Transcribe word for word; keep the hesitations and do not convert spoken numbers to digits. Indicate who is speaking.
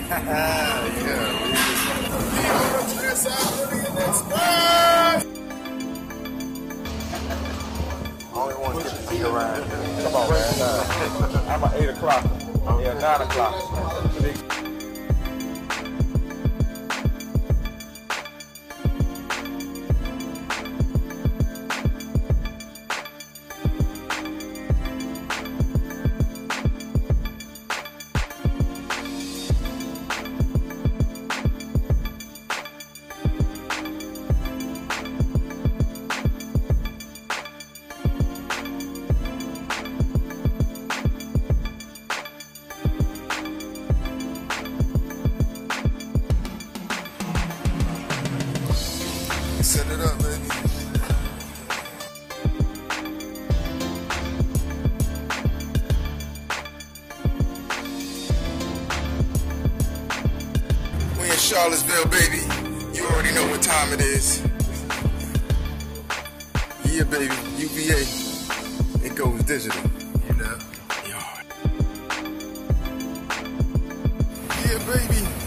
Speaker 1: Only one get to see around. Come on, man. Uh, I'm at eight o'clock. Yeah, nine o'clock.
Speaker 2: Set it up, baby. We in Charlottesville, baby. You already know what time it is. Yeah, baby. U V A. It goes digital. You know? Yeah, baby.